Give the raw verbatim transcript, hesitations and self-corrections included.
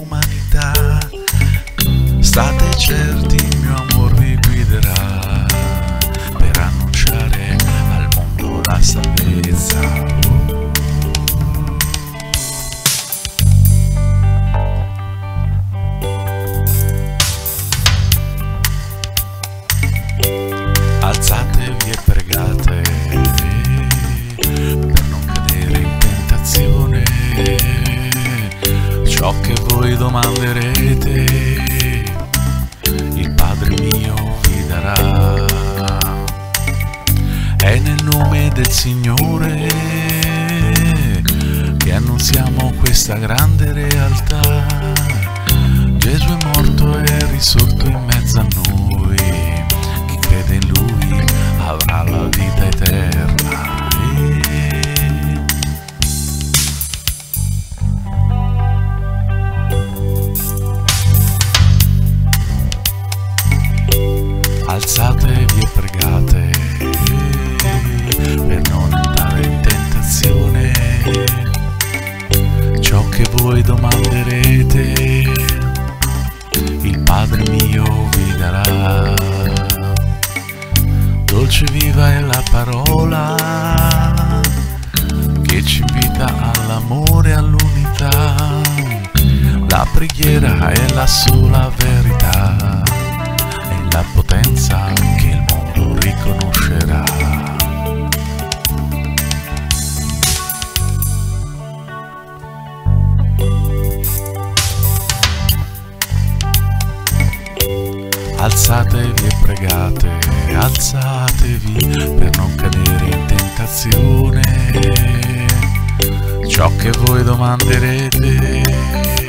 umanità. State certi, il mio amor vi guiderà per annunciare al mondo la salvezza. Alzatevi e pregate per non cadere in tentazione. Ciò che voi domanderete, il Padre mio vi darà. È nel nome del Signore che annunziamo questa grande realtà. Gesù è morto e è risorto in mezzo a noi. Chi crede in Lui avrà la vita eterna. Alzatevi e pregate per non andare in tentazione. Ciò che voi domanderete, il Padre mio vi darà. Dolce viva è la parola che ci invita all'amore e all'unità. La preghiera è la sola verità, la potenza che il mondo riconoscerà. Alzatevi e pregate, alzatevi per non cadere in tentazione. Ciò che voi domanderete,